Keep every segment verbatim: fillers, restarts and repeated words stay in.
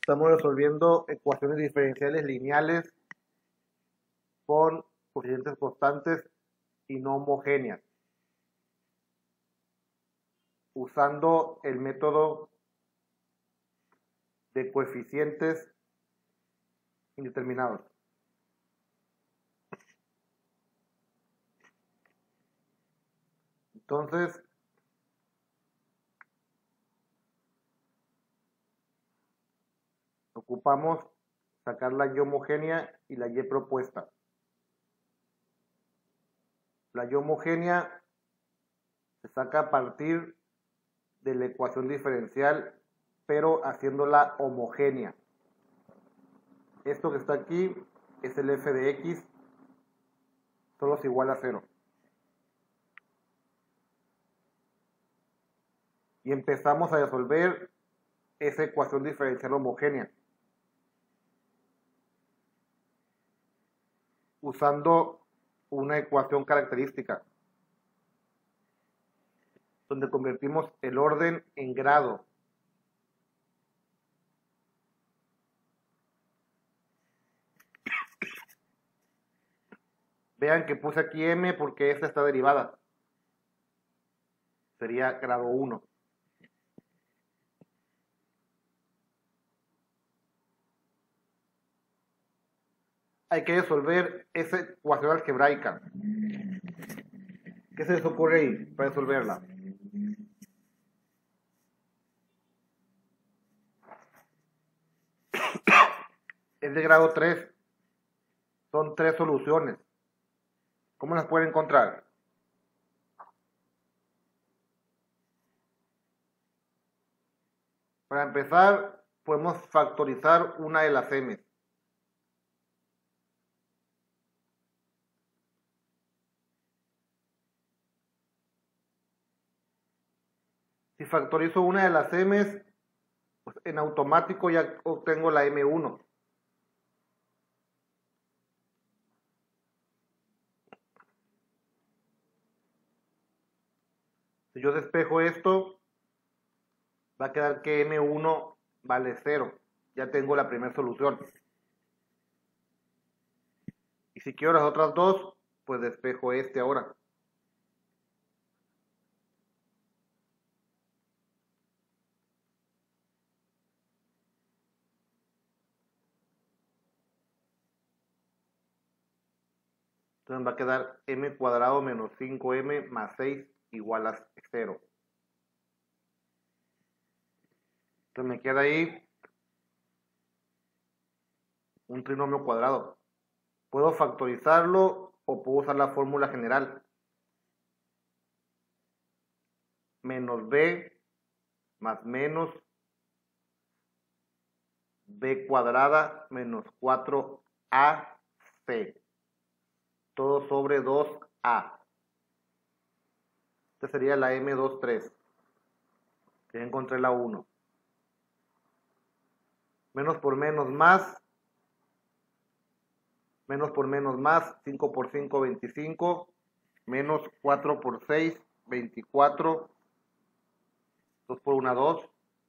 Estamos resolviendo ecuaciones diferenciales lineales con coeficientes constantes y no homogéneas, usando el método de coeficientes indeterminados. Entonces, ocupamos sacar la y homogénea y la y propuesta. La y homogénea se saca a partir de la ecuación diferencial, pero haciéndola homogénea. Esto que está aquí es el f de x, solo es igual a cero. Y empezamos a resolver esa ecuación diferencial homogénea, usando una ecuación característica, donde convertimos el orden en grado. Vean que puse aquí m porque esta está derivada. Sería grado uno. Hay que resolver esa ecuación algebraica. ¿Qué se les ocurre ahí para resolverla? Es de grado tres. Son tres soluciones. ¿Cómo las pueden encontrar? Para empezar, podemos factorizar una de las m. Si factorizo una de las m, pues en automático ya obtengo la eme uno. Si yo despejo esto, va a quedar que eme uno vale cero. Ya tengo la primera solución. Y si quiero las otras dos, pues despejo este ahora. Entonces va a quedar m cuadrado menos cinco eme más seis igual a cero. Entonces me queda ahí un trinomio cuadrado. Puedo factorizarlo o puedo usar la fórmula general. Menos b más menos b cuadrada menos cuatro a c. Todo sobre dos a. Esta sería la eme veintitrés. Ya encontré la uno. Menos por menos más. Menos por menos más. cinco por cinco, veinticinco. Menos cuatro por seis, veinticuatro. dos por uno, dos.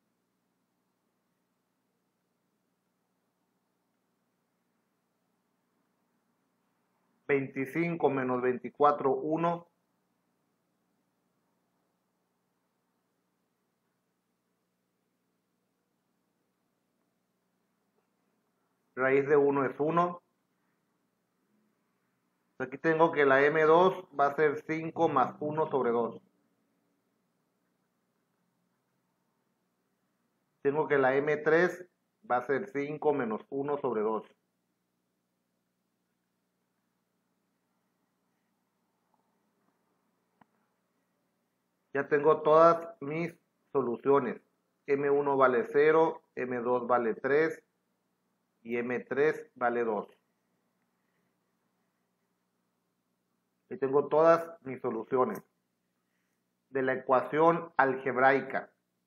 veinticinco menos veinticuatro, uno. Raíz de uno es uno. Aquí tengo que la eme dos va a ser cinco más uno sobre dos. Tengo que la eme tres va a ser cinco menos uno sobre dos. Ya tengo todas mis soluciones. eme uno vale cero, eme dos vale tres y eme tres vale dos. Y tengo todas mis soluciones de la ecuación algebraica.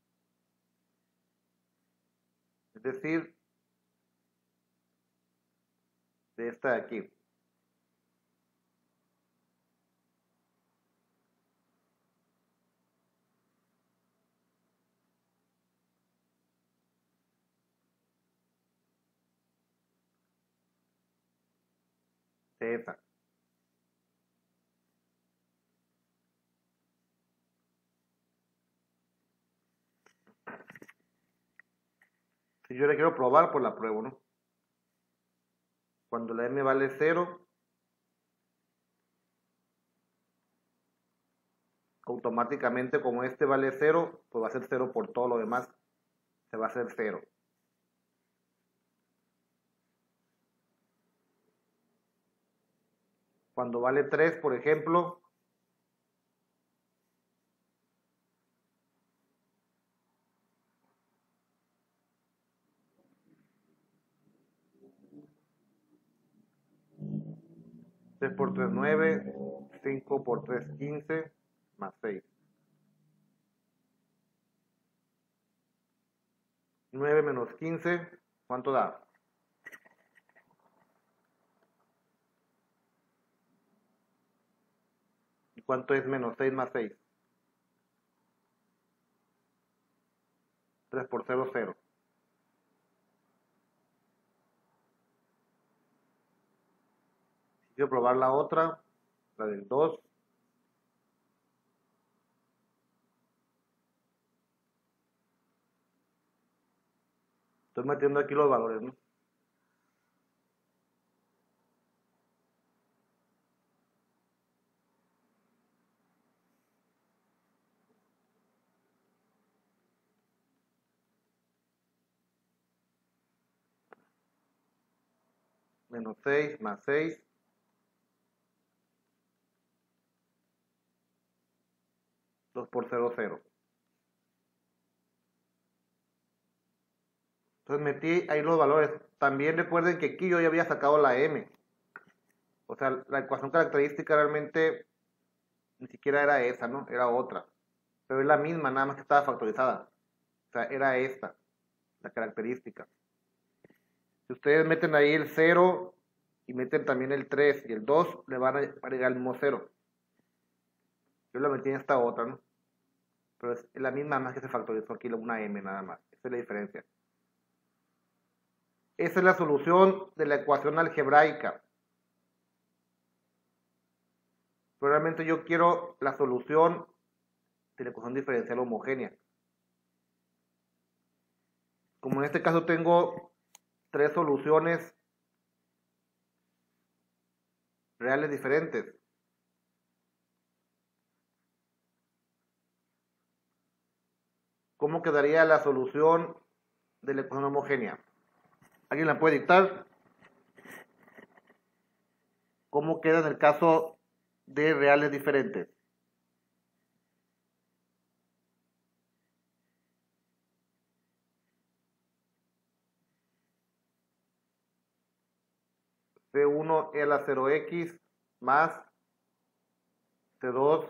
Es decir, de esta de aquí. de esa. Si yo le quiero probar, pues la pruebo, ¿no? Cuando la m vale cero, automáticamente como este vale cero, pues va a ser cero por todo lo demás. Se va a hacer cero. Cuando vale tres, por ejemplo, tres por tres, nueve, cinco por tres, quince, más seis. nueve menos quince, ¿cuánto da? ¿Y cuánto es menos seis más seis? tres por cero, cero. Quiero probar la otra, la del dos. Estoy metiendo aquí los valores, ¿no? Menos seis más seis. dos por cero, cero. Entonces metí ahí los valores. También recuerden que aquí yo ya había sacado la m. O sea, la ecuación característica realmente ni siquiera era esa, ¿no? Era otra. Pero es la misma, nada más que estaba factorizada. O sea, era esta, la característica. Si ustedes meten ahí el cero y meten también el tres y el dos, le van a agregar el mismo cero. Yo la metí en esta otra, ¿no? Pero es la misma, más que se factorizó aquí una m nada más. Esa es la diferencia. Esa es la solución de la ecuación algebraica. Pero realmente yo quiero la solución de la ecuación diferencial homogénea. Como en este caso tengo tres soluciones reales diferentes. ¿Cómo quedaría la solución de la ecuación homogénea? ¿Alguien la puede dictar? ¿Cómo queda en el caso de reales diferentes? C uno e a la cero x más C dos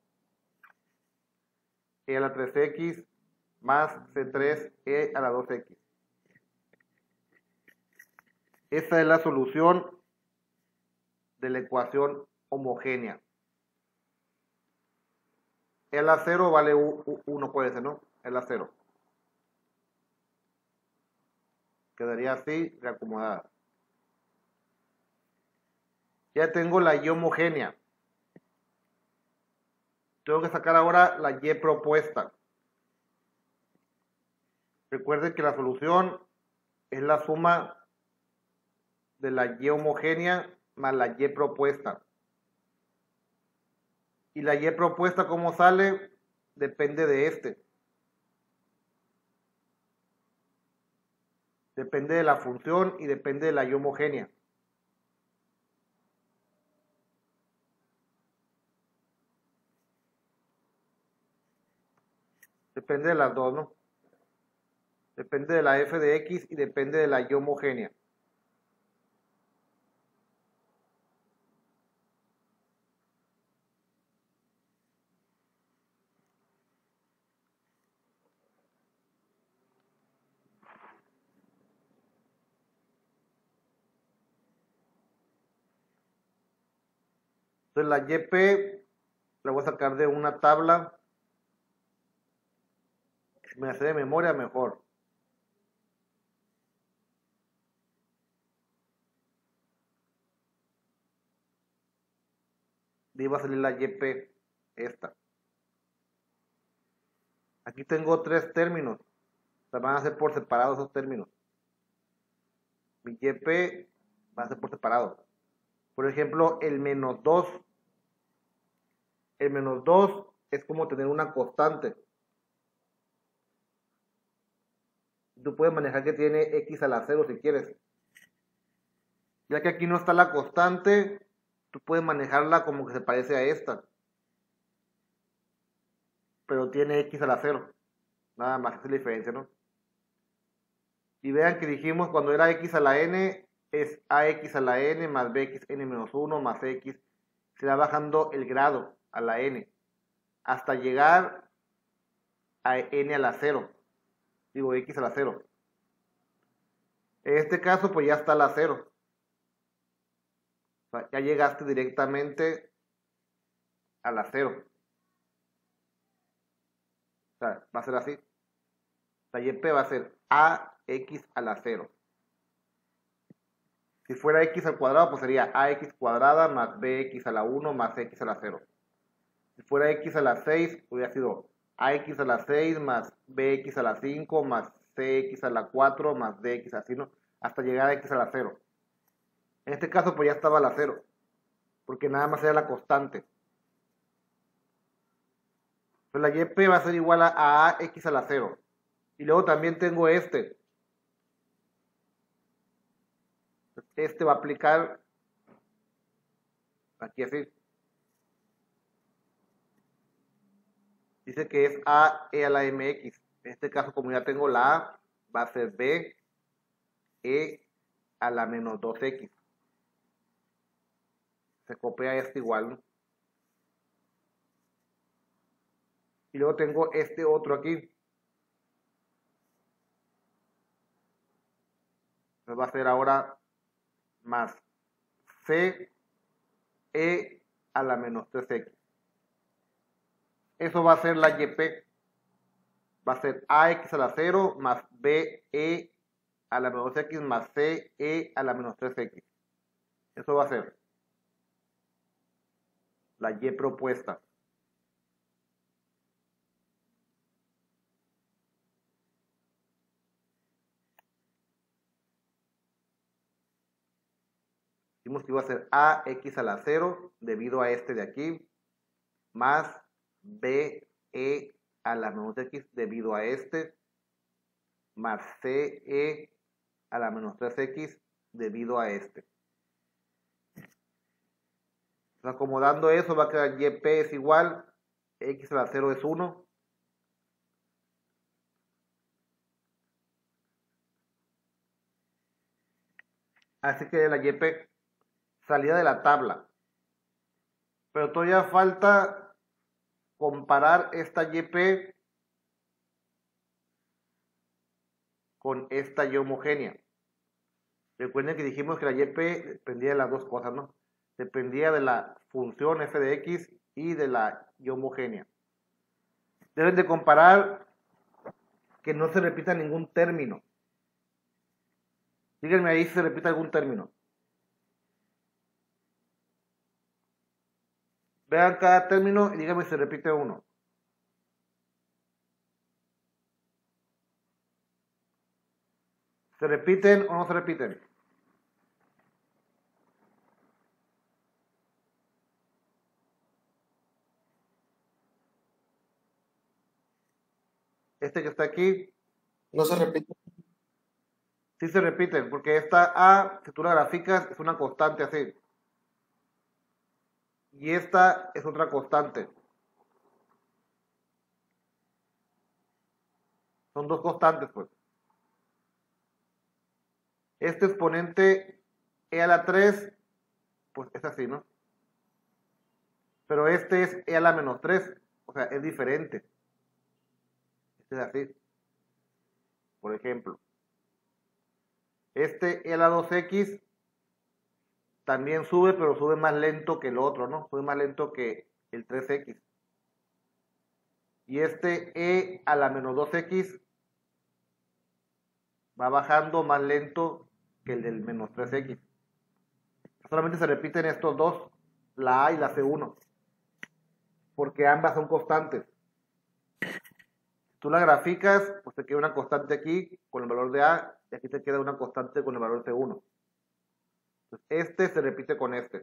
e a la tres x más C tres e a la dos x. Esta es la solución de la ecuación homogénea. E a la cero vale uno, puede ser, ¿no? E a la cero. Quedaría así, reacomodada. Ya tengo la Y homogénea. Tengo que sacar ahora la Y propuesta. Recuerden que la solución es la suma de la Y homogénea más la Y propuesta. Y la Y propuesta, ¿cómo sale? Depende de este. Depende de la función y depende de la Y homogénea. Depende de las dos, ¿no? Depende de la f de x y depende de la Y homogénea. Entonces la Y P la voy a sacar de una tabla. Si me hace de memoria, mejor. de ahí va a salir la Y P, esta. Aquí tengo tres términos, o sea, van a ser por separado esos términos. Mi Y P va a ser por separado. Por ejemplo, el menos dos. El menos dos es como tener una constante. Tú puedes manejar que tiene X a la cero si quieres. Ya que aquí no está la constante, tú puedes manejarla como que se parece a esta. Pero tiene X a la cero. Nada más, esa es la diferencia, ¿no? Y vean que dijimos cuando era X a la N, es A X a la N más B X N menos uno más X. Se va bajando el grado a la N. Hasta llegar a N a la cero. Digo, X a la cero. En este caso, pues ya está a la cero. O sea, ya llegaste directamente a la cero. O sea, va a ser así. La Y P va a ser A X a la cero. Si fuera X al cuadrado, pues sería A X cuadrada más B X a la uno más X a la cero. Si fuera X a la seis, hubiera sido A X a la seis más B X a la cinco más C X a la cuatro más D X, así, ¿no? Hasta llegar a X a la cero. En este caso, pues ya estaba a la cero, porque nada más era la constante. Entonces la Y P va a ser igual a A X a la cero. Y luego también tengo este. Este va a aplicar aquí así. Dice que es A E a la M X. En este caso, como ya tengo la A, va a ser B E a la menos dos X. Se copia este igual, ¿no? Y luego tengo este otro aquí. Entonces va a ser ahora más C E a la menos tres X. Eso va a ser la Y P. Va a ser A X a la cero más B E a la menos X más C E a la menos tres X. Eso va a ser la Y propuesta. Dijimos que iba a ser A X a la cero debido a este de aquí más B E a la menos X debido a este más C E a la menos tres X debido a este. Acomodando eso va a quedar Y P es igual, X a la cero es uno. Así que la Y P salida de la tabla. Pero todavía falta comparar esta Y P con esta Y homogénea. Recuerden que dijimos que la Y P dependía de las dos cosas, ¿no? Dependía de la función f de x y de la Y homogénea. Deben de comparar que no se repita ningún término. Díganme ahí si se repite algún término. Vean cada término y díganme si se repite uno. ¿Se repiten o no se repiten? Este que está aquí. No se repite. Sí se repiten, porque esta A, si tú la graficas, es una constante así. Y esta es otra constante. Son dos constantes, pues. Este exponente e a la tres, pues es así, ¿no? Pero este es e a la menos tres, o sea, es diferente. Este es así. Por ejemplo. Este e a la dos X también sube, pero sube más lento que el otro, ¿no? Sube más lento que el tres X. Y este e a la menos dos X va bajando más lento que el del menos tres X. Solamente se repiten estos dos, la A y la C uno. porque ambas son constantes. Si tú la graficas, pues te queda una constante aquí con el valor de A, y aquí te queda una constante con el valor de C uno. Entonces, este se repite con este.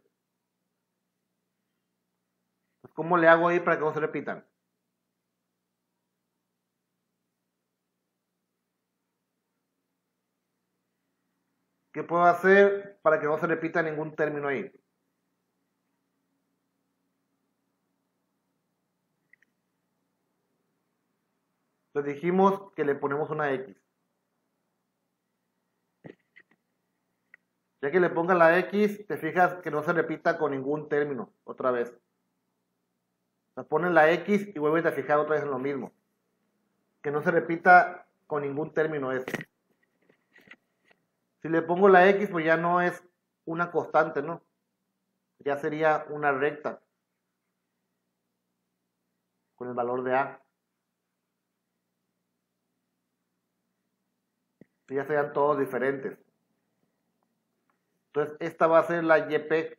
Entonces, ¿cómo le hago ahí para que no se repitan? ¿Qué puedo hacer para que no se repita ningún término ahí? Entonces dijimos que le ponemos una X. Ya que le ponga la X, te fijas que no se repita con ningún término otra vez. O sea, pones la X y vuelves a fijar otra vez en lo mismo. Que no se repita con ningún término eso. Si le pongo la X, pues ya no es una constante, ¿no? Ya sería una recta con el valor de A. Y ya serían todos diferentes. Entonces, esta va a ser la Y P.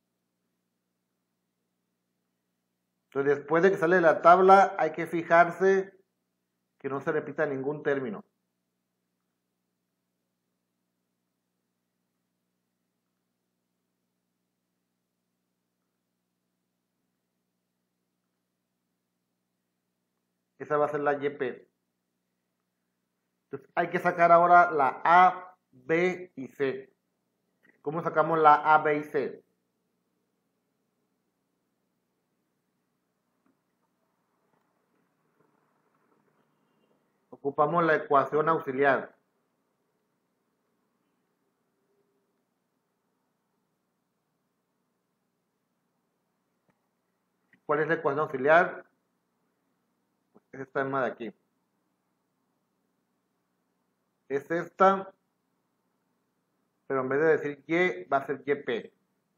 Entonces, después de que sale la tabla, hay que fijarse que no se repita ningún término. Esa va a ser la Y P. Entonces, hay que sacar ahora la A, B y C. ¿Cómo sacamos la A, B y C? Ocupamos la ecuación auxiliar. ¿Cuál es la ecuación auxiliar? Es esta misma de aquí. Es esta, pero en vez de decir Y, va a ser Y P.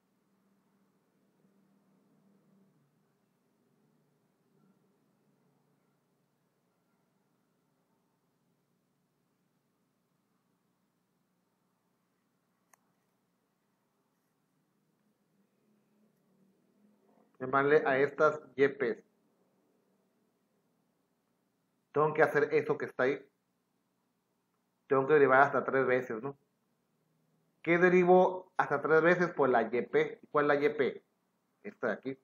Llamarle a estas Y P. Tengo que hacer eso que está ahí. Tengo que derivar hasta tres veces, ¿no? ¿Qué derivo hasta tres veces? Pues la Y P. ¿Cuál es la Y P? Esta de aquí.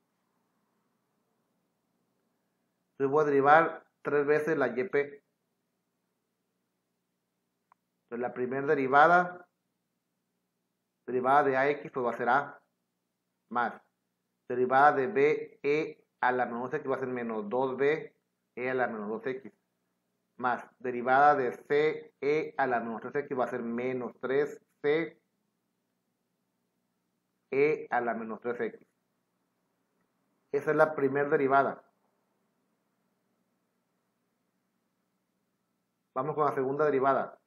Entonces voy a derivar tres veces la Y P. Entonces la primera derivada, derivada de A X, pues va a ser A, más. Derivada de B, E a la menos X va a ser menos dos B, E a la menos dos X. Más derivada de C, E a la menos tres X va a ser menos tres C, E a la menos tres X. Esa es la primera derivada. Vamos con la segunda derivada.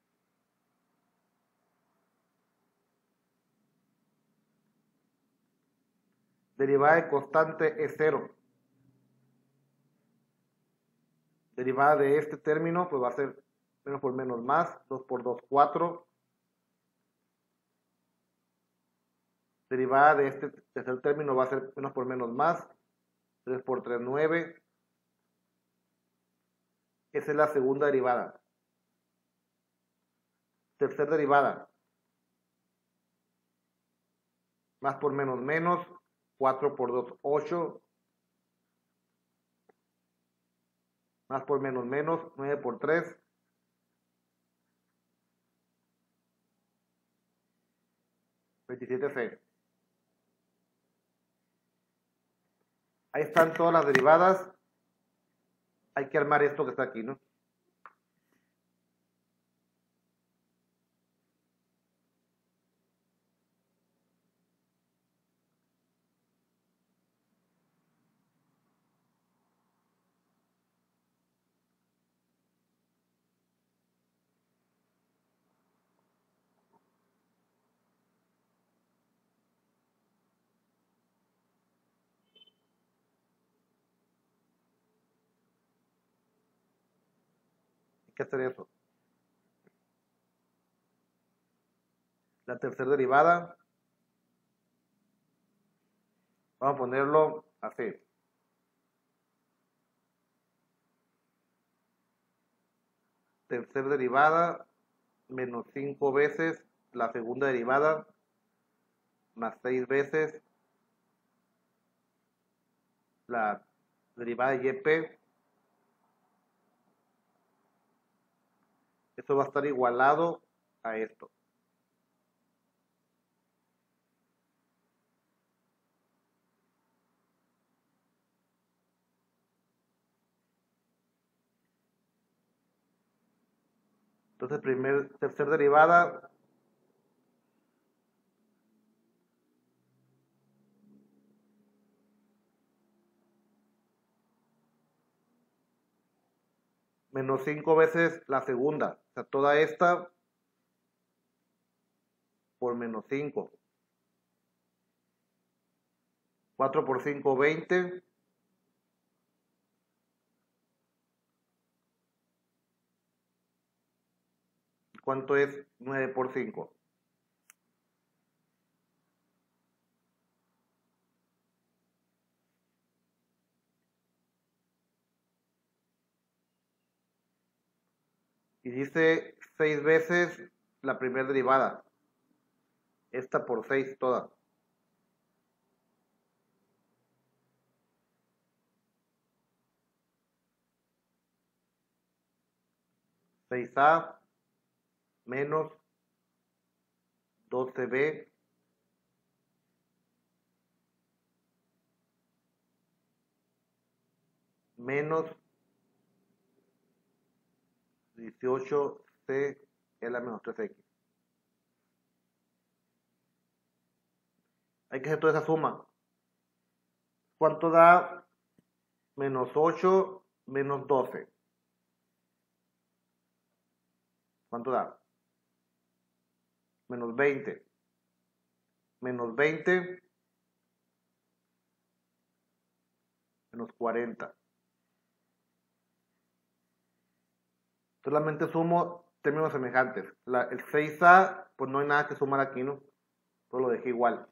Derivada de constante es cero. Derivada de este término, pues va a ser menos por menos más, dos por dos, cuatro. Derivada de este tercer término va a ser menos por menos más, tres por tres, nueve. Esa es la segunda derivada. Tercera derivada. Más por menos menos, cuatro por dos, ocho. Más por menos menos, nueve por tres. veintisiete C. Ahí están todas las derivadas. Hay que armar esto que está aquí, ¿no? Hay que hacer eso. La tercera derivada. Vamos a ponerlo así. tercera derivada menos cinco veces la segunda derivada más seis veces la derivada de y. Esto va a estar igualado a esto. Entonces, primer, tercera derivada menos cinco veces la segunda. O sea, toda esta por menos cinco. cuatro por cinco, veinte. ¿Cuánto es nueve por cinco? Y dice seis veces la primera derivada. Esta por seis toda. seis a menos doce b menos dieciocho c L a menos tres x. Hay que hacer toda esa suma. ¿Cuánto da menos ocho menos doce? ¿Cuánto da? Menos veinte. Menos veinte menos cuarenta. Solamente sumo términos semejantes. La, el seis a, pues no hay nada que sumar aquí, ¿no? Todo lo dejé igual.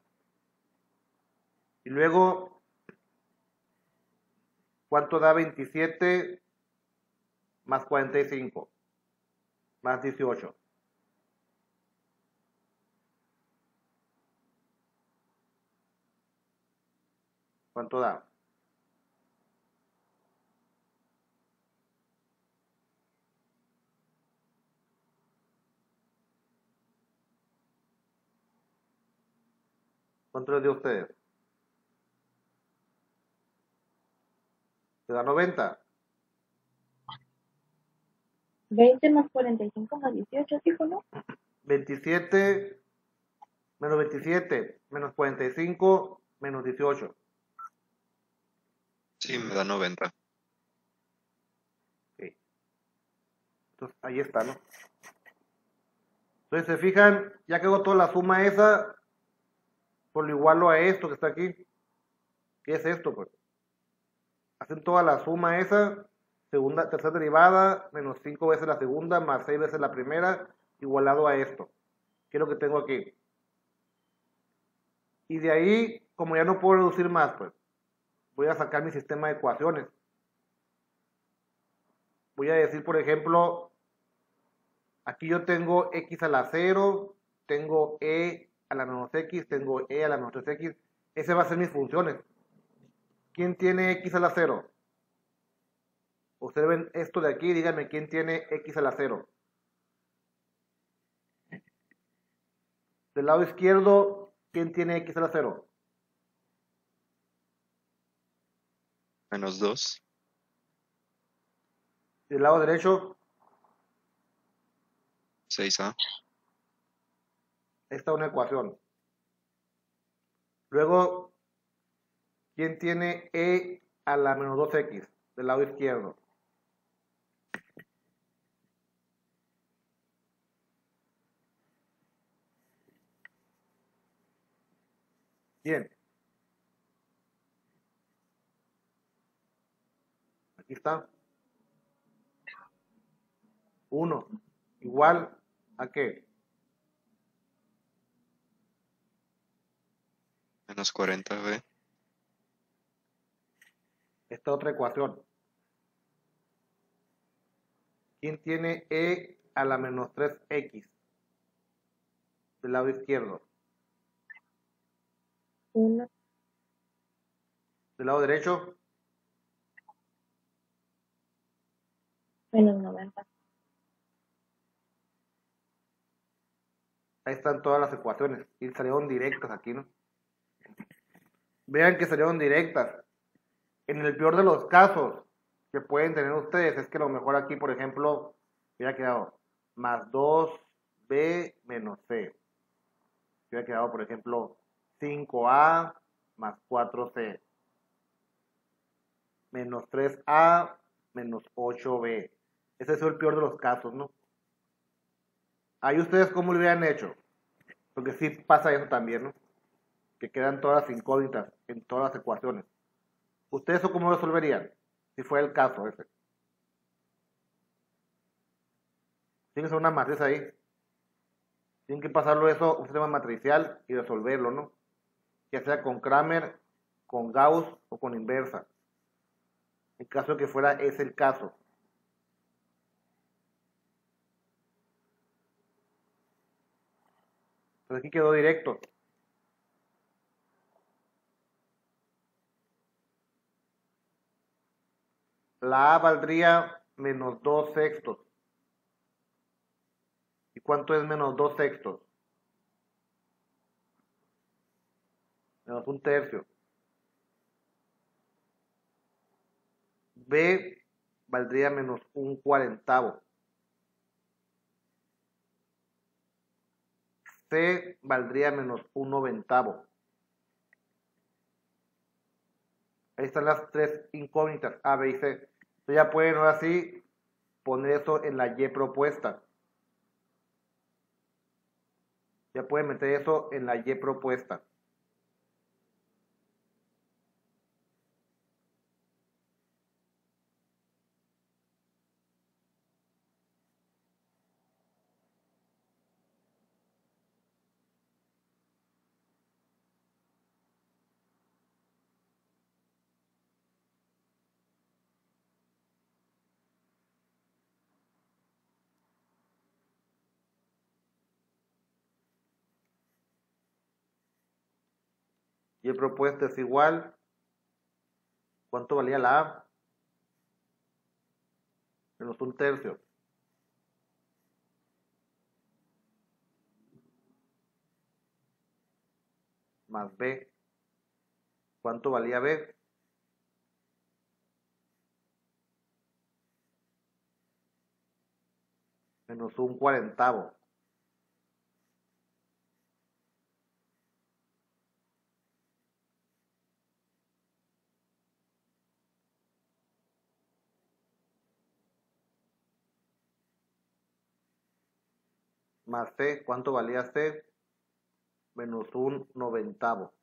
Y luego, ¿cuánto da veintisiete más cuarenta y cinco? Más dieciocho. ¿Cuánto da? ¿Cuánto les dio a ustedes? ¿Te da noventa? veinte más cuarenta y cinco más dieciocho, dijo, ¿no? veintisiete menos veintisiete menos cuarenta y cinco menos dieciocho. Sí, me da noventa. Okay. Entonces, ahí está, ¿no? Entonces, se fijan, ya que hago toda la suma esa, por lo igualo a esto que está aquí. ¿Qué es esto, pues? Hacen toda la suma esa, segunda, tercera derivada, menos cinco veces la segunda, más seis veces la primera, igualado a esto. ¿Qué es lo que tengo aquí? Y de ahí, como ya no puedo reducir más, pues, voy a sacar mi sistema de ecuaciones. Voy a decir, por ejemplo, aquí yo tengo x a la cero, tengo e a la menos x, tengo e a la menos tres x. Ese va a ser mis funciones. ¿Quién tiene x a la cero? Observen esto de aquí, díganme quién tiene x a la cero. Del lado izquierdo, ¿quién tiene x a la cero? Menos dos. Del lado derecho, seis a. esta es una ecuación. Luego, ¿quién tiene e a la menos dos x? Del lado izquierdo. Bien. Aquí está. uno. Igual a qué? Menos cuarenta b. Esta otra ecuación. ¿Quién tiene e a la menos tres x? Del lado izquierdo. uno, Del lado derecho. menos noventa. Ahí están todas las ecuaciones. Y salieron directas aquí, ¿no? Vean que salieron directas. En el peor de los casos que pueden tener ustedes es que lo mejor aquí, por ejemplo, hubiera quedado más dos b menos c. Hubiera quedado, por ejemplo, cinco a más cuatro c. Menos tres a menos ocho b. Ese es el peor de los casos, ¿no? Ahí ustedes cómo lo hubieran hecho. Porque sí pasa eso también, ¿no? Que quedan todas las incógnitas en todas las ecuaciones. ¿Ustedes eso cómo lo resolverían? Si fuera el caso ese. Tienen que ser una matriz ahí. Tienen que pasarlo eso a un sistema matricial y resolverlo, ¿no? Ya sea con Kramer, con Gauss o con inversa. En caso de que fuera ese el caso. Entonces aquí quedó directo. La A valdría menos dos sextos. ¿Y cuánto es menos dos sextos? Menos un tercio. B valdría menos un cuarentavo. C valdría menos un noventavo. Ahí están las tres incógnitas, A, B y C. Entonces ya pueden ahora sí poner eso en la Y propuesta. Ya pueden meter eso en la Y propuesta. Y propuesta es igual. ¿Cuánto valía la A? Menos un tercio. Más B. ¿Cuánto valía B? Menos un cuarentavo. Más C. ¿Cuánto valía C? Menos un noventavo.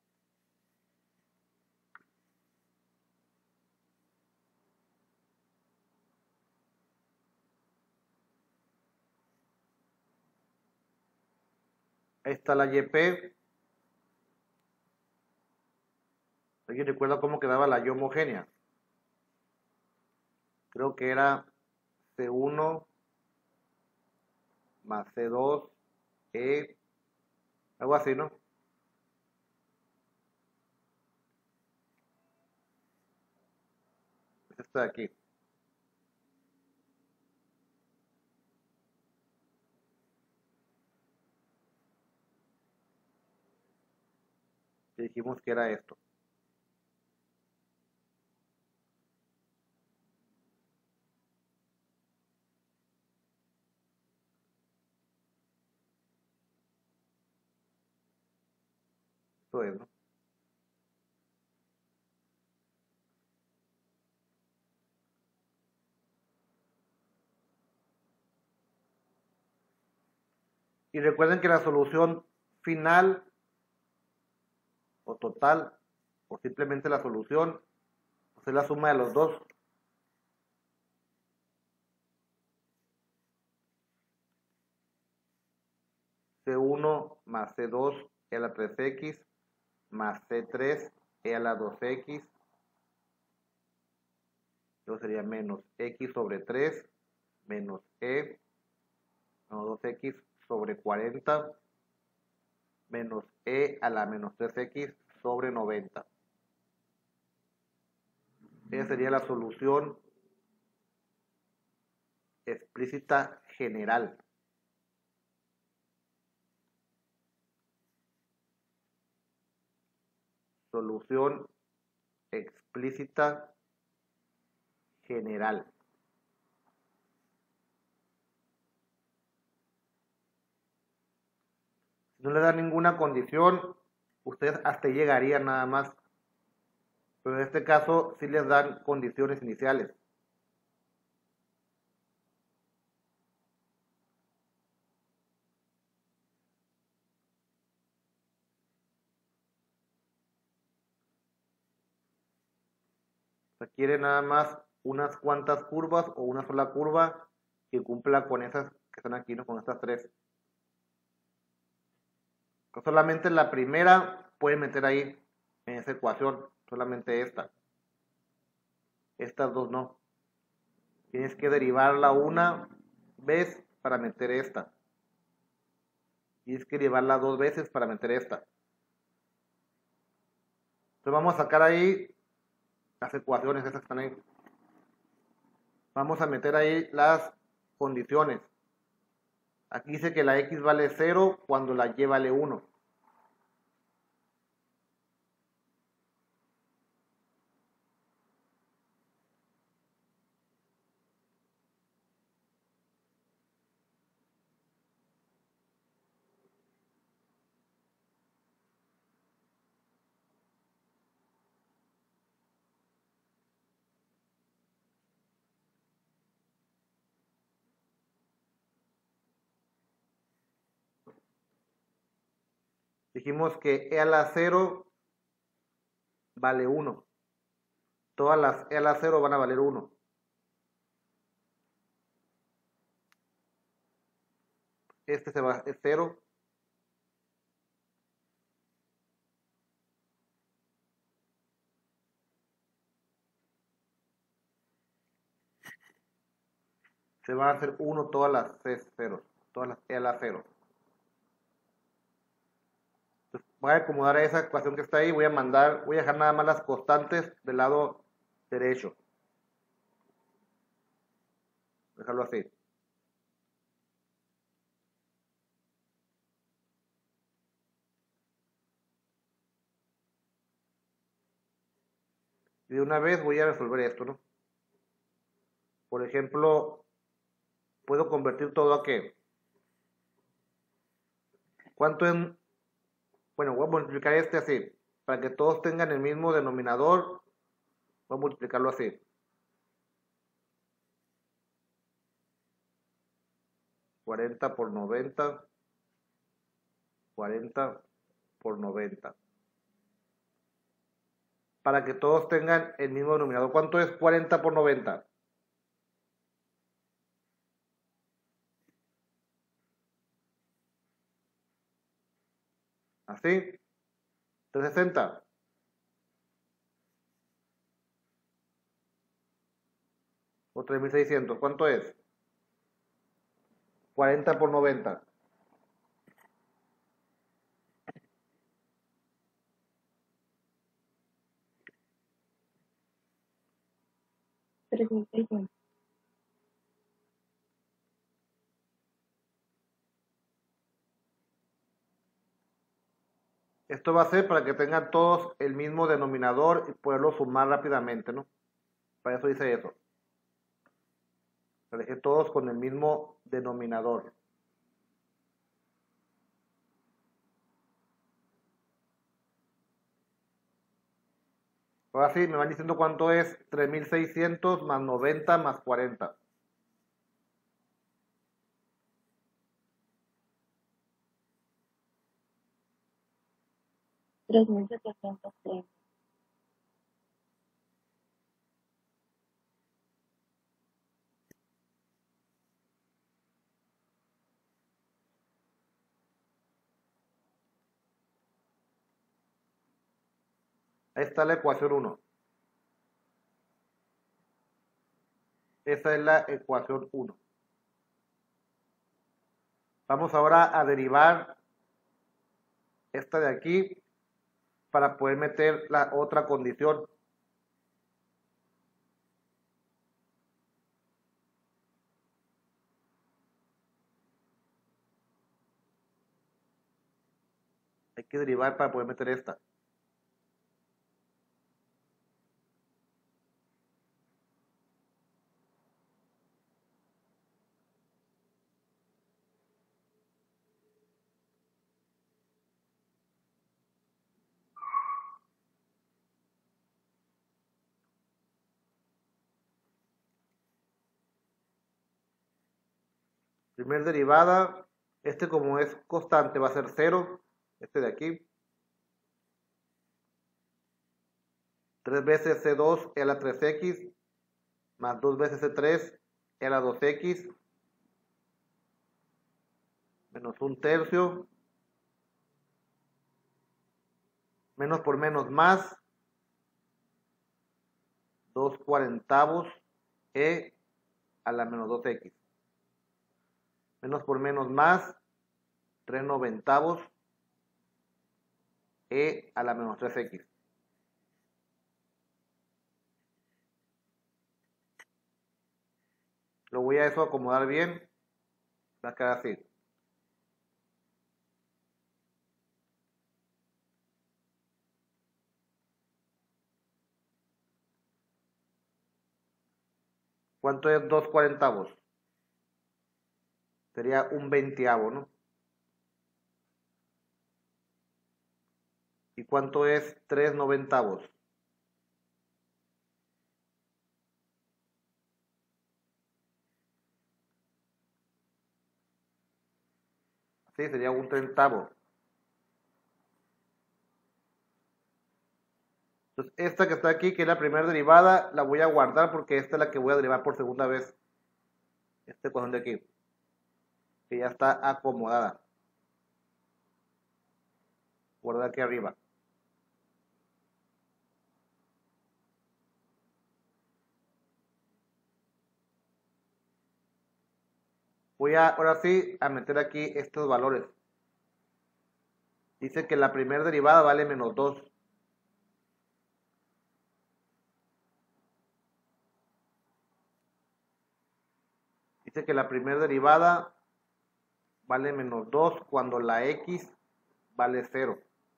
Ahí está la Y P. ¿Alguien recuerda cómo quedaba la Y homogénea? Creo que era C uno más C dos, E, algo así, ¿no? Es esta de aquí. Que dijimos que era esto. Esto es, ¿no? Y recuerden que la solución final o total o simplemente la solución pues es la suma de los dos. C uno más C dos e a la tres x más C tres e a la dos x. Eso sería menos x sobre tres menos e menos dos x sobre cuarenta menos e a la menos tres x sobre noventa. Esa sería la solución explícita general. Solución explícita general. Si no le da ninguna condición, ustedes hasta ahí llegarían nada más. Pero en este caso sí les dan condiciones iniciales. Requiere nada más unas cuantas curvas o una sola curva que cumpla con esas que están aquí, ¿no? Con estas tres. Pues solamente la primera puede meter ahí en esa ecuación, solamente esta. Estas dos no. Tienes que derivarla una vez para meter esta. Tienes que derivarla dos veces para meter esta. Entonces vamos a sacar ahí las ecuaciones esas que están ahí. Vamos a meter ahí las condiciones. Aquí dice que la x vale cero cuando la y vale uno. Dijimos que e a la cero vale uno. Todas las e a la cero van a valer uno. Este se va, es cero. Se van a hacer uno todas las c ceros, todas las e a la cero. Entonces, voy a acomodar a esa ecuación que está ahí, voy a mandar, voy a dejar nada más las constantes del lado derecho. Dejarlo así. Y de una vez voy a resolver esto, ¿no? Por ejemplo, puedo convertir todo a qué. ¿Cuánto en? Bueno, voy a multiplicar este así. Para que todos tengan el mismo denominador, voy a multiplicarlo así. cuarenta por noventa. cuarenta por noventa. Para que todos tengan el mismo denominador. ¿Cuánto es cuarenta por noventa? ¿Así? trescientos sesenta. O tres mil seiscientos. ¿Cuánto es? cuarenta por noventa. tres mil seiscientos. Esto va a ser para que tengan todos el mismo denominador y poderlo sumar rápidamente, ¿no? Para eso dice eso. Para que todos con el mismo denominador. Ahora sí, me van diciendo cuánto es tres mil seiscientos más noventa más cuarenta. tres mil setecientos treinta. Ahí está la ecuación uno. Esa es la ecuación uno. Vamos ahora a derivar esta de aquí para poder meter la otra condición. Hay que derivar para poder meter esta. Primer derivada, este como es constante va a ser cero, este de aquí. tres veces C dos e a la tres X, más dos veces C tres e a la dos X, menos un tercio, menos por menos más, dos cuarentavos E a la menos dos X. Menos por menos más, tres noventavos E a la menos tres X. Lo voy a eso acomodar bien. Va a quedar así. ¿Cuánto es dos cuarentavos? Sería un veinteavo, ¿no? ¿Y cuánto es tres noventavos? Sí, sería un treintavo. Entonces, esta que está aquí, que es la primera derivada, la voy a guardar porque esta es la que voy a derivar por segunda vez. Este ecuación de aquí, que ya está acomodada. Guardar aquí arriba. Voy a, ahora sí, a meter aquí estos valores. Dice que la primera derivada vale menos dos. Dice que la primera derivada vale menos dos cuando la X vale cero.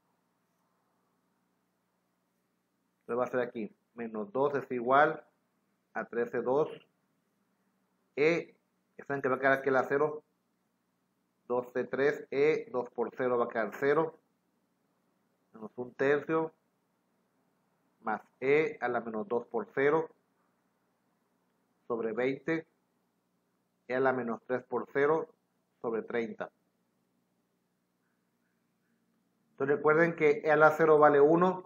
Entonces va a ser aquí, menos dos es igual a trece dos. E, ¿saben que va a quedar aquí la cero? dos C tres, E, dos por cero va a quedar cero. Menos un tercio, más E a la menos dos por cero, sobre veinte. E a la menos tres por cero, sobre treinta. Entonces recuerden que E a la cero vale uno.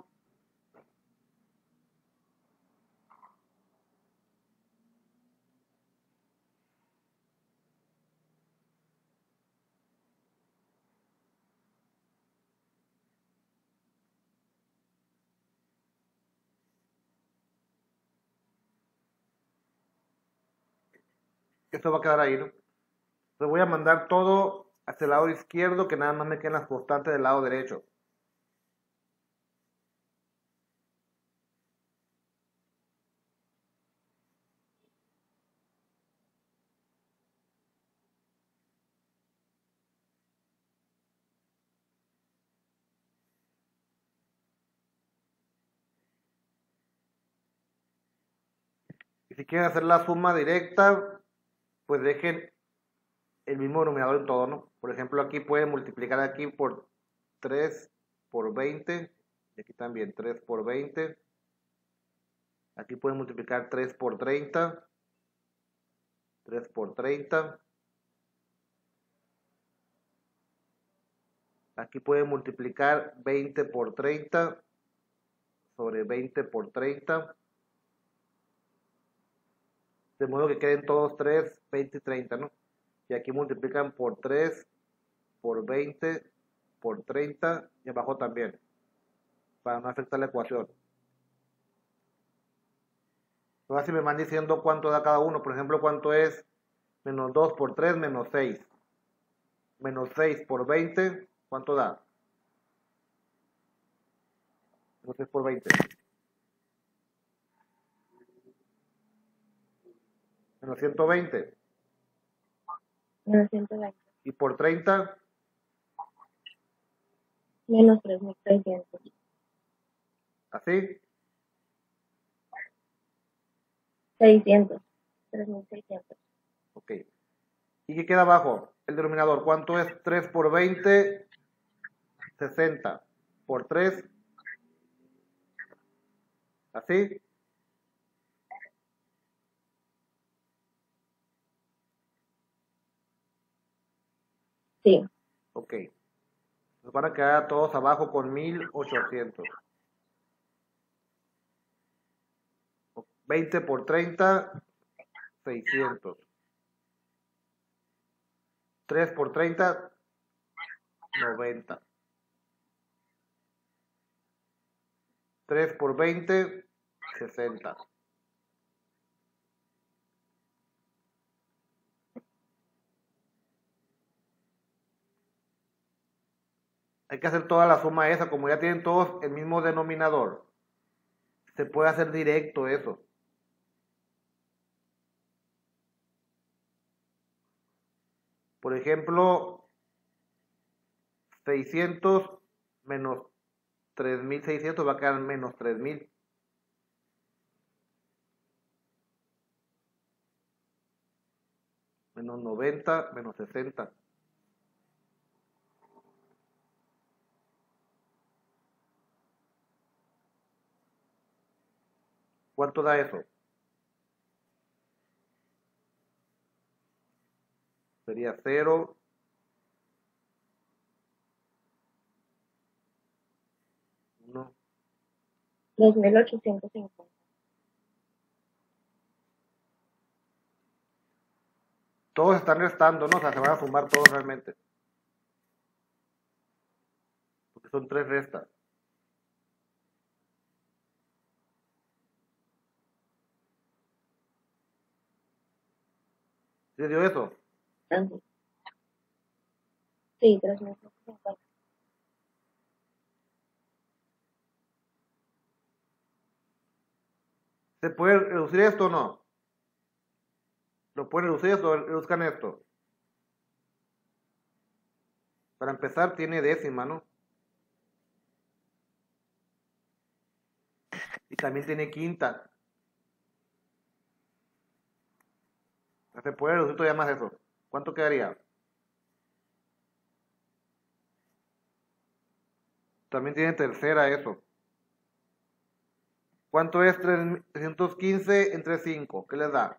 Esto va a quedar ahí, ¿no? Entonces voy a mandar todo hacia el lado izquierdo, que nada más me queden las constantes del lado derecho. Y si quieren hacer la suma directa, pues dejen el mismo denominador en todo, ¿no? Por ejemplo, aquí pueden multiplicar aquí por tres por veinte. Y aquí también tres por veinte. Aquí pueden multiplicar tres por treinta. tres por treinta. Aquí pueden multiplicar veinte por treinta sobre veinte por treinta. De modo que queden todos tres, veinte y treinta, ¿no? Y aquí multiplican por tres, por veinte, por treinta y abajo también, para no afectar la ecuación. Ahora si me van diciendo cuánto da cada uno, por ejemplo, cuánto es menos dos por tres, menos seis. menos seis por veinte, ¿cuánto da? Menos seis por veinte. Menos ciento veinte. Menos ciento veinte. Y por treinta, Menos tres mil trescientos. ¿así? seiscientos. tres mil seiscientos. Ok. ¿Y qué queda abajo? El denominador, ¿cuánto es tres por veinte? sesenta. Por tres, ¿así? Sí. Ok. Nos van a quedar todos abajo con mil ochocientos. veinte por treinta, seiscientos. tres por treinta, noventa. tres por veinte, sesenta. Hay que hacer toda la suma esa, como ya tienen todos el mismo denominador. Se puede hacer directo eso. Por ejemplo, seiscientos menos tres mil seiscientos va a quedar menos tres mil. Menos noventa, menos sesenta. ¿Cuánto da eso? Sería cero. uno. dos mil ochocientos cincuenta. Todos están restando, ¿no? O sea, se van a sumar todos realmente. Porque son tres restas. ¿Sí dio eso? Entonces, sí, tres mil ciento cincuenta. ¿Se puede reducir esto o no? ¿Lo pueden reducir esto o reduzcan esto? Para empezar, tiene décima, ¿no? Y también tiene quinta. Se puede reducir todavía más eso. ¿Cuánto quedaría? También tiene tercera eso. ¿Cuánto es trescientos quince entre cinco? ¿Qué les da?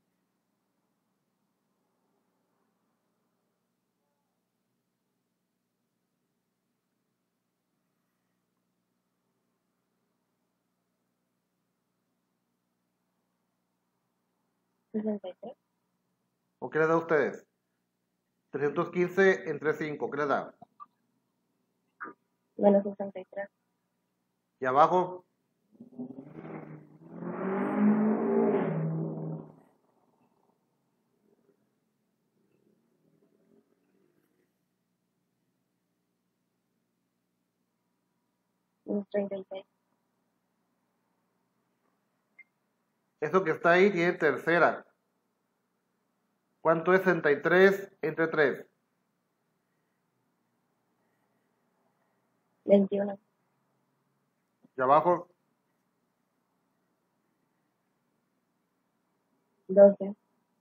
sesenta y tres. ¿O qué les da a ustedes? trescientos quince entre cinco, ¿qué les da? Menos sesenta y tres. ¿Y abajo? Menos treinta y seis. Eso que está ahí tiene tercera. ¿Cuánto es sesenta y tres entre tres? veintiuno. ¿Y abajo? doce.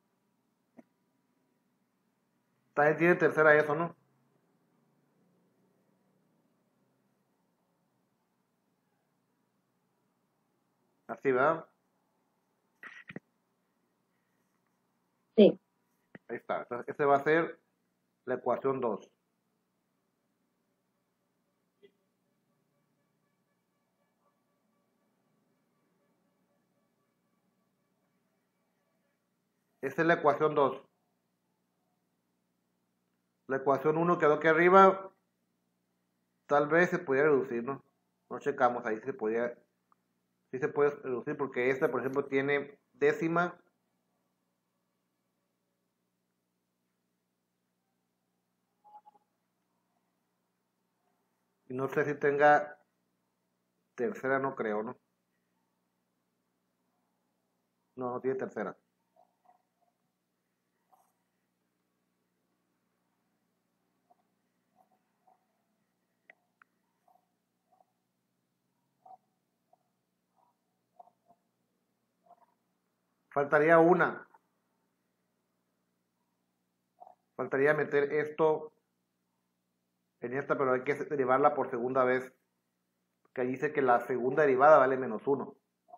También tiene tercera eso, ¿no? Así, ¿verdad? Sí. Ahí está. Entonces, esa va a ser la ecuación dos. Esa es la ecuación dos. La ecuación uno quedó aquí arriba. Tal vez se podía reducir, ¿no? No checamos ahí si se podía. Sí se puede reducir porque esta, por ejemplo, tiene décima. Y no sé si tenga tercera, no creo, ¿no? No, no tiene tercera. Faltaría una. Faltaría meter esto en esta, pero hay que derivarla por segunda vez. Que dice que la segunda derivada vale menos uno.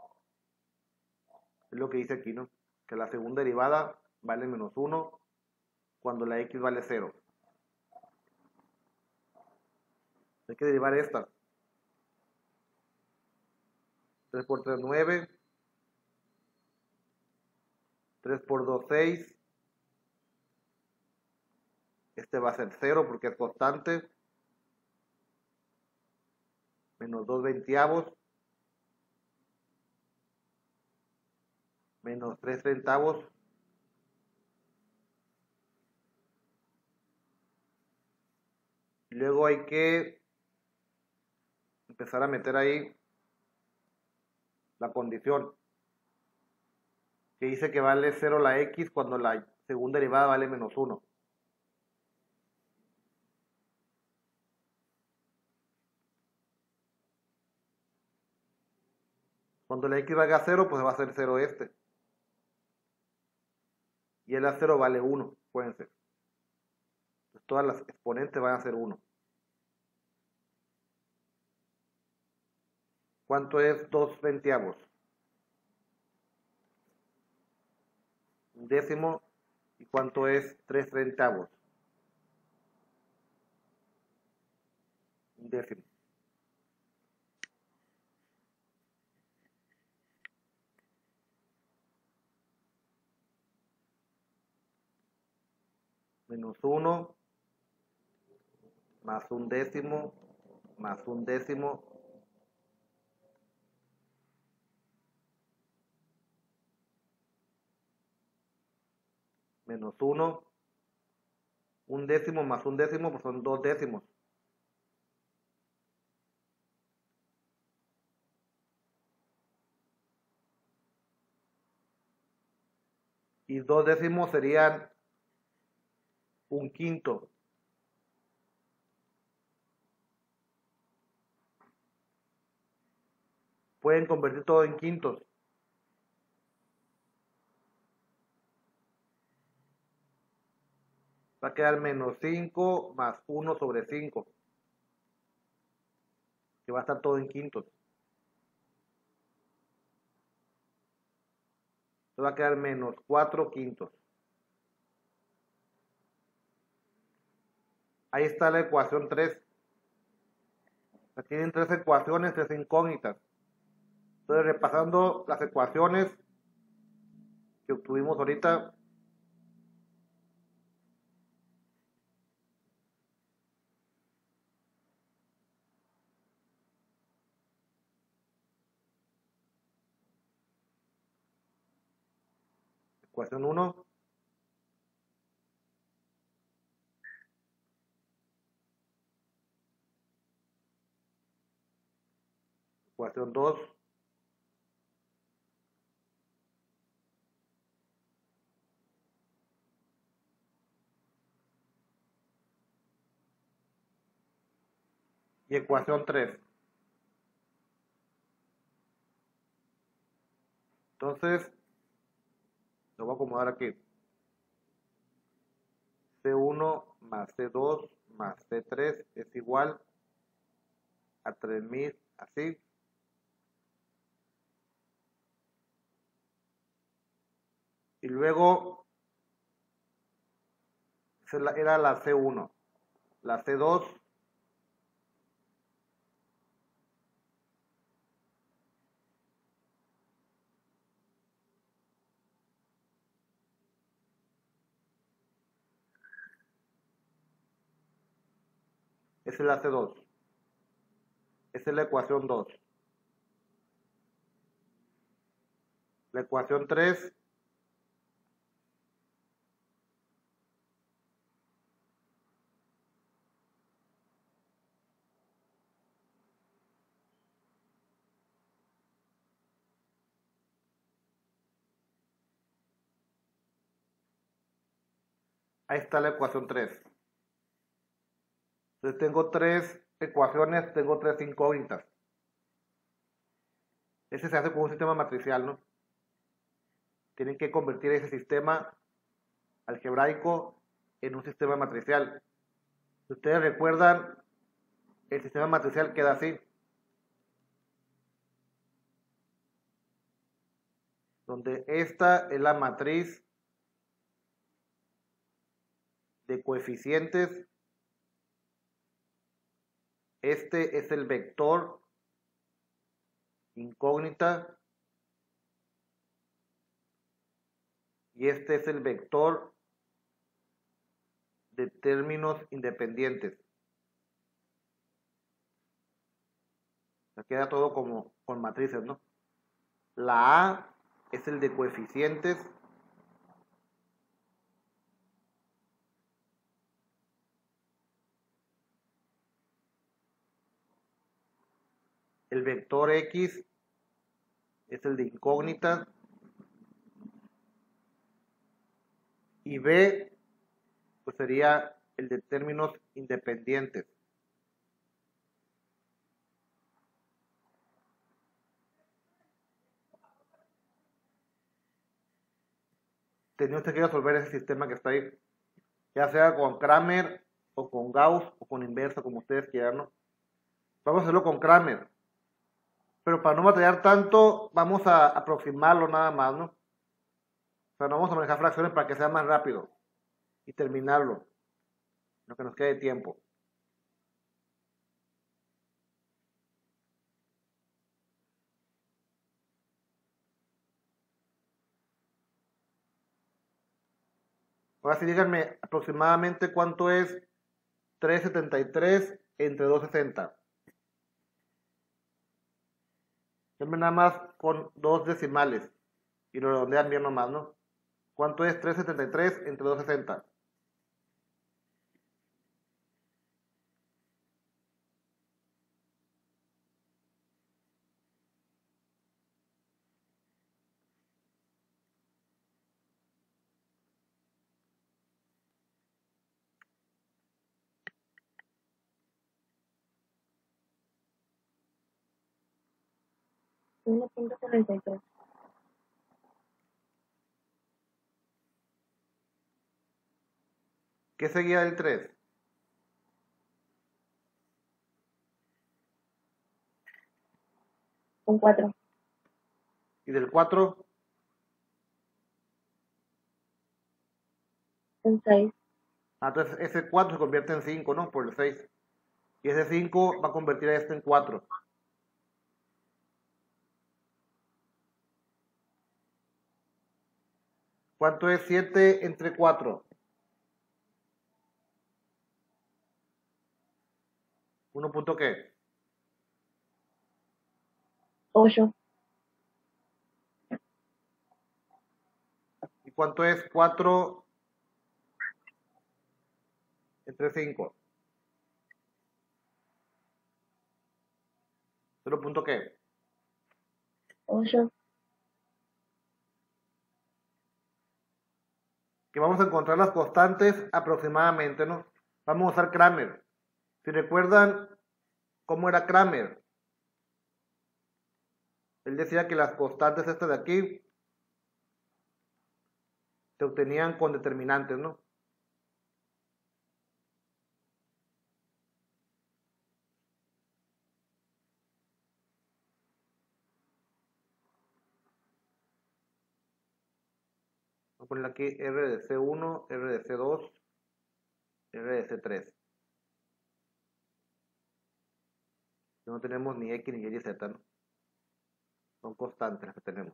Es lo que dice aquí, ¿no? Que la segunda derivada vale menos uno cuando la x vale cero. Hay que derivar esta. tres por tres, nueve. tres por dos, seis. Este va a ser cero porque es constante. Menos dos veintiavos. Menos tres treintavos. Y luego hay que empezar a meter ahí la condición. Que dice que vale cero la x cuando la segunda derivada vale menos uno. Cuando la x valga cero, pues va a ser cero este. Y el a cero vale uno, pueden ser. Entonces, todas las exponentes van a ser uno. ¿Cuánto es dos veintiavos? Un décimo. ¿Y cuánto es tres treintavos? Un décimo. Menos uno, más un décimo, más un décimo, menos uno, un décimo más un décimo, pues son dos décimos. Y dos décimos serían un quinto. Pueden convertir todo en quintos. Va a quedar menos cinco más uno sobre cinco. Que va a estar todo en quintos. Entonces va a quedar menos cuatro quintos. Ahí está la ecuación tres. Tienen tres ecuaciones, tres incógnitas. Entonces, repasando las ecuaciones que obtuvimos ahorita. Ecuación uno. Ecuación dos. Y ecuación tres. Entonces, lo voy a acomodar aquí. C uno más C dos más C tres es igual a tres mil, así. Y luego era la C uno. La C dos esa es la C dos. Esa es la ecuación dos. La ecuación tres Ahí está la ecuación tres. Entonces tengo tres ecuaciones, tengo tres incógnitas. Ese se hace con un sistema matricial, ¿no? Tienen que convertir ese sistema algebraico en un sistema matricial. Si ustedes recuerdan, el sistema matricial queda así. Donde esta es la matriz de coeficientes. Este es el vector incógnita. Y este es el vector de términos independientes. Se queda todo como con matrices, ¿no? La A es el de coeficientes. El vector X es el de incógnita. Y B pues sería el de términos independientes. Tenemos que resolver ese sistema que está ahí, ya sea con Kramer o con Gauss o con inversa, como ustedes quieran, ¿no? Vamos a hacerlo con Kramer, pero para no batallar tanto vamos a aproximarlo nada más, ¿no? O sea, no vamos a manejar fracciones para que sea más rápido y terminarlo, lo que nos quede tiempo. Ahora sí, díganme aproximadamente cuánto es trescientos setenta y tres entre doscientos sesenta. Denme nada más con dos decimales y lo redondean bien nomás, ¿no? ¿Cuánto es trescientos setenta y tres entre doscientos sesenta? uno punto cuarenta y tres. ¿Qué seguía del tres? Con cuatro. ¿Y del cuatro? Con seis. Ah, entonces ese cuatro se convierte en cinco, ¿no? Por el seis. Y ese cinco va a convertir a este en cuatro. ¿Cuánto es siete entre cuatro? ¿uno punto qué? ocho. ¿Y cuánto es cuatro entre cinco? ¿cero punto qué? ocho. Que vamos a encontrar las constantes aproximadamente, ¿no? Vamos a usar Kramer. Si recuerdan cómo era Kramer, él decía que las constantes estas de aquí se obtenían con determinantes, ¿no? Voy a poner aquí R de C uno, R de C dos, R de C tres. No tenemos ni X ni Y ni Z, ¿no? Son constantes las que tenemos.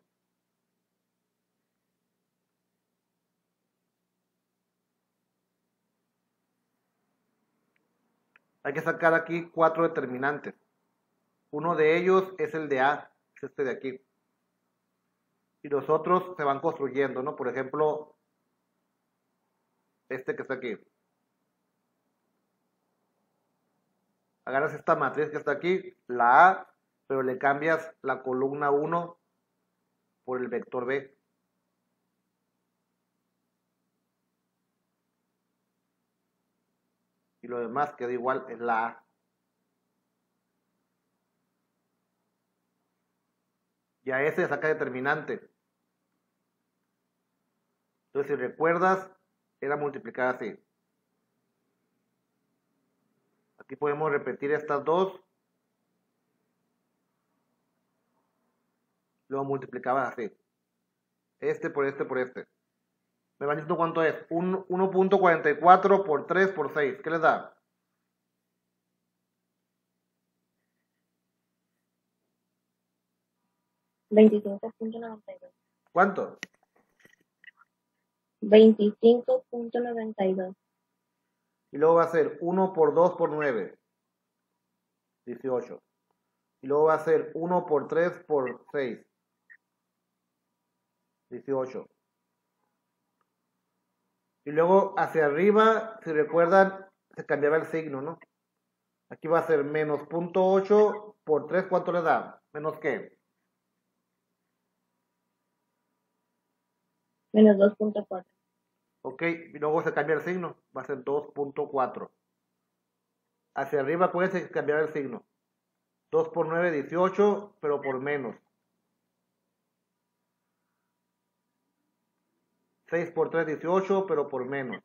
Hay que sacar aquí cuatro determinantes. Uno de ellos es el de A, es este de aquí. Y los otros se van construyendo, ¿no? Por ejemplo, este que está aquí. Agarras esta matriz que está aquí, la A, pero le cambias la columna uno por el vector B. y lo demás queda igual, es la A. Y a ese le saca determinante. Entonces, si recuerdas, era multiplicar así. Aquí podemos repetir estas dos. Luego multiplicabas así. Este por este por este. ¿Me van diciendo cuánto es? uno punto cuarenta y cuatro por tres por seis. ¿Qué les da? veinticinco punto noventa y dos. ¿Cuánto? veinticinco punto noventa y dos. Y luego va a ser uno por dos por nueve. dieciocho. Y luego va a ser uno por tres por seis. dieciocho. Y luego hacia arriba, si recuerdan, se cambiaba el signo, ¿no? Aquí va a ser menos punto ocho por tres, ¿cuánto le da? ¿Menos qué? Menos dos punto cuatro. Ok, y luego se cambia el signo, va a ser dos punto cuatro. Hacia arriba, acuérdense que cambiar el signo. dos por nueve, dieciocho, pero por menos. seis por tres, dieciocho, pero por menos.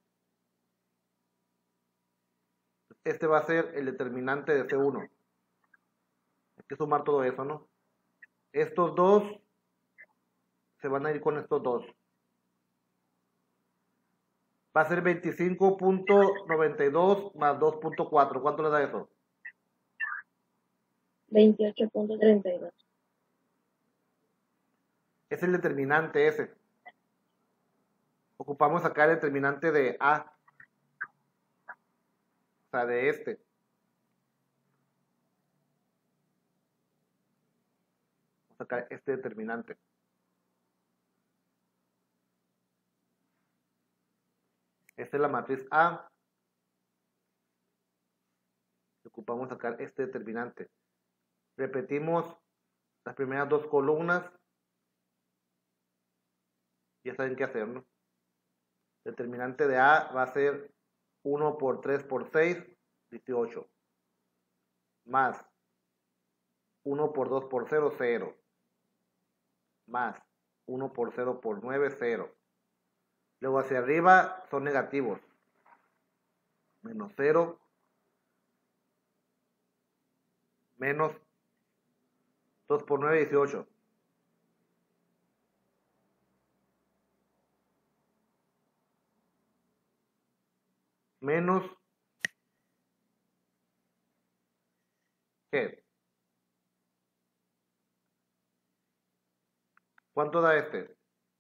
Este va a ser el determinante de C uno. Hay que sumar todo eso, ¿no? Estos dos se van a ir con estos dos. Va a ser veinticinco punto noventa y dos más dos punto cuatro. ¿Cuánto le da eso? veintiocho punto treinta y dos. Es el determinante ese. Ocupamos acá el determinante de A. O sea, de este. Vamos a sacar este determinante. Esta es la matriz A. Ocupamos sacar este determinante. Repetimos las primeras dos columnas. Ya saben qué hacer, ¿no? Determinante de A va a ser uno por tres por seis, dieciocho. Más uno por dos por cero, cero. Más uno por cero por nueve, cero. Luego hacia arriba son negativos. Menos cero. Menos dos por nueve, dieciocho. Menos, ¿qué? ¿Cuánto da este?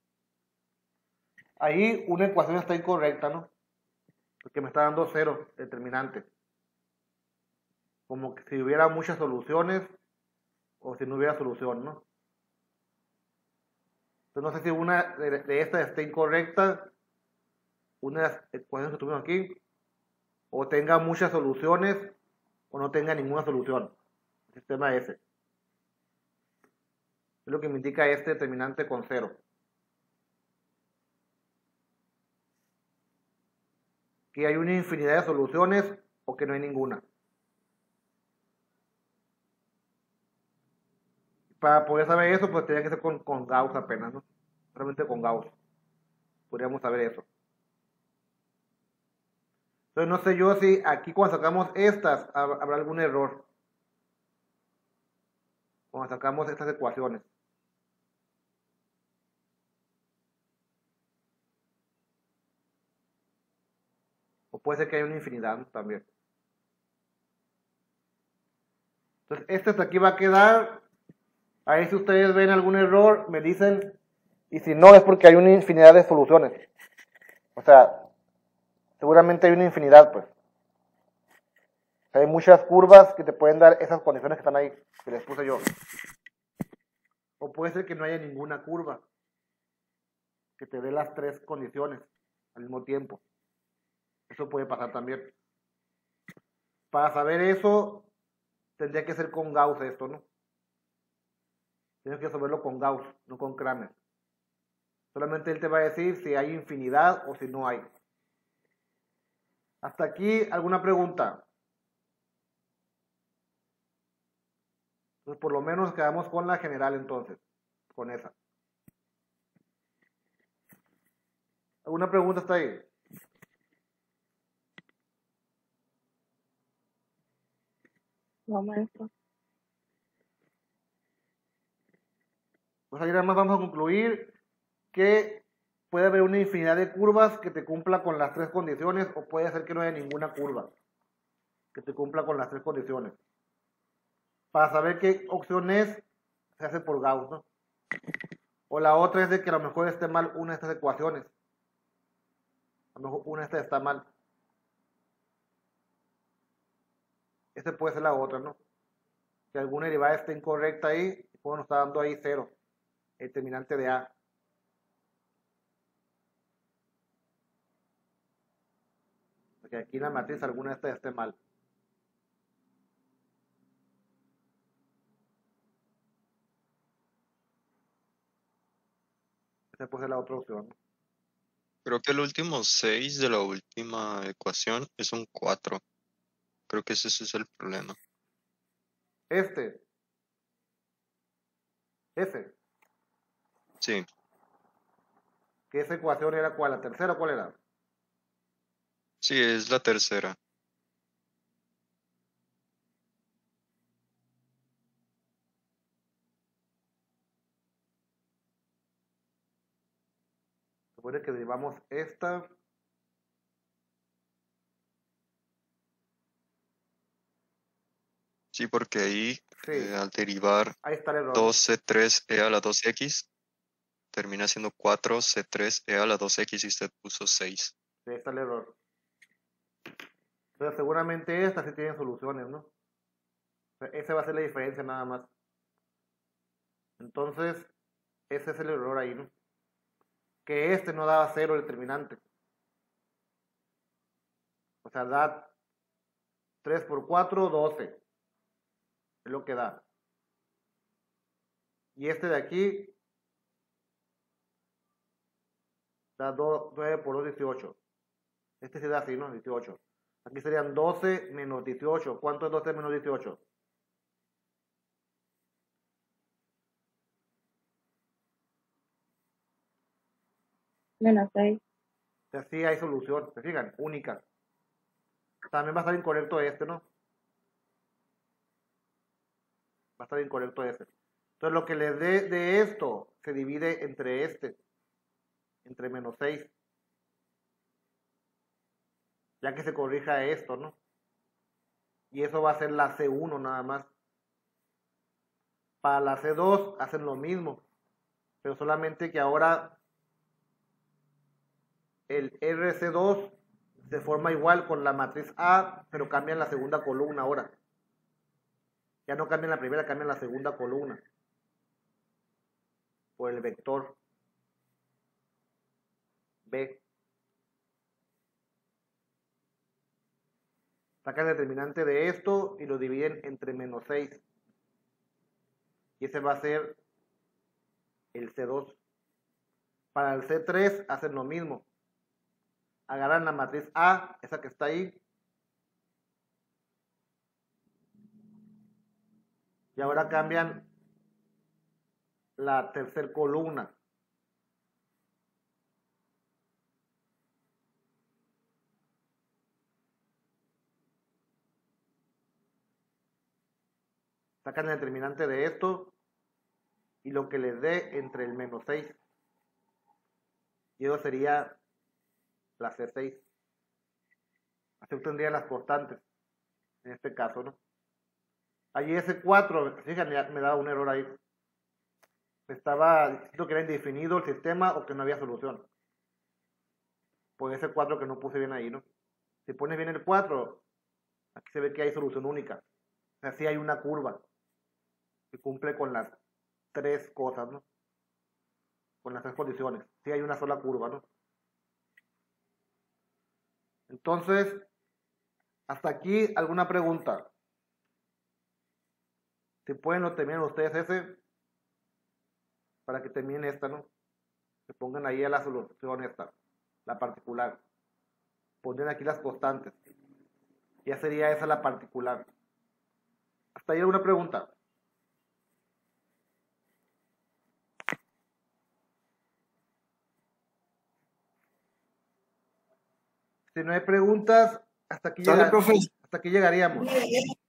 Ahí una ecuación está incorrecta, ¿no? Porque me está dando cero, determinante. Como que si hubiera muchas soluciones o si no hubiera solución, ¿no? Entonces no sé si una de, de estas esté incorrecta, una de las ecuaciones que tuvimos aquí, o tenga muchas soluciones o no tenga ninguna solución. El sistema ese. Es lo que me indica este determinante con cero. Que hay una infinidad de soluciones o que no hay ninguna. Para poder saber eso, pues tenía que ser con, con Gauss apenas, ¿no? Solamente con Gauss. Podríamos saber eso. Entonces no sé yo si aquí cuando sacamos estas habrá algún error. Cuando sacamos estas ecuaciones. O puede ser que haya una infinidad, ¿no? También. Entonces este hasta aquí va a quedar. Ahí si ustedes ven algún error, me dicen. Y si no, es porque hay una infinidad de soluciones. O sea, seguramente hay una infinidad, pues. Hay muchas curvas que te pueden dar esas condiciones que están ahí, que les puse yo. O puede ser que no haya ninguna curva que te dé las tres condiciones al mismo tiempo. Eso puede pasar también. Para saber eso, tendría que ser con Gauss esto, ¿no? Tienes que resolverlo con Gauss, no con Kramer. Solamente él te va a decir si hay infinidad o si no hay. Hasta aquí, ¿alguna pregunta? Entonces, por lo menos quedamos con la general entonces, con esa. ¿Alguna pregunta hasta ahí? No, maestro. Pues ahí nada más vamos a concluir que puede haber una infinidad de curvas que te cumpla con las tres condiciones o puede ser que no haya ninguna curva que te cumpla con las tres condiciones. Para saber qué opción es, se hace por Gauss, ¿no? O la otra es de que a lo mejor esté mal una de estas ecuaciones. A lo mejor una de estas está mal. Esta puede ser la otra, ¿no? Que alguna derivada esté incorrecta ahí, pues nos está dando ahí cero, el determinante de A. Porque aquí en la matriz alguna de estas esté mal. Esa puede ser la otra opción, ¿no? Creo que el último seis de la última ecuación es un cuatro. Creo que ese, ese es el problema. Este. Ese. Sí, Que esa ecuación era ¿cuál? ¿La tercera o cuál era? sí, es la tercera. Supone que derivamos esta. Sí, porque ahí Sí, eh, al derivar ahí está el error. dos C tres E a la dos X, termina siendo cuatro C tres E a la dos X y usted puso seis. Sí, ahí está el error. Pero seguramente estas sí tienen soluciones, ¿no? O sea, esa va a ser la diferencia nada más. Entonces, ese es el error ahí, ¿no? Que este no daba cero el determinante. O sea, da tres por cuatro, doce. Es lo que da. Y este de aquí da nueve por dos, dieciocho. Este sí da así, ¿no? dieciocho. Aquí serían doce menos dieciocho. ¿Cuánto es doce menos dieciocho? Menos seis. O sea, sí hay solución. ¿Se fijan? Única. También va a estar incorrecto este, ¿no? Va a estar incorrecto este. Entonces lo que les dé de esto se divide entre este. Entre menos seis. Ya que se corrija esto, ¿no? Y eso va a ser la C uno nada más. Para la C dos hacen lo mismo. Pero solamente que ahora el R C dos se forma igual con la matriz A, pero cambia en la segunda columna ahora. Ya no cambia en la primera, cambia en la segunda columna. Por el vector B. Sacan el determinante de esto y lo dividen entre menos seis. Y ese va a ser el C dos. Para el C tres hacen lo mismo. Agarran la matriz A, esa que está ahí. Y ahora cambian la tercera columna. Sacan el determinante de esto y lo que les dé entre el menos seis. Y eso sería la C seis. Así obtendría las constantes. En este caso, ¿no? Allí ese cuatro, fíjense, me da un error ahí. Estaba diciendo que era indefinido el sistema o que no había solución. Pues ese cuatro que no puse bien ahí, ¿no? Si pones bien el cuatro, aquí se ve que hay solución única. O sea, sí hay una curva que cumple con las tres cosas, ¿no? Con las tres condiciones. Sí hay una sola curva, ¿no? Entonces, hasta aquí, ¿alguna pregunta? Si pueden, lo terminan ustedes ese para que terminen esta, ¿no? Que pongan ahí a la solución esta, la particular. poner aquí las constantes. Ya sería esa la particular. ¿Hasta ahí alguna pregunta? Si no hay preguntas, hasta aquí, Sale, llega- profe. hasta aquí llegaríamos.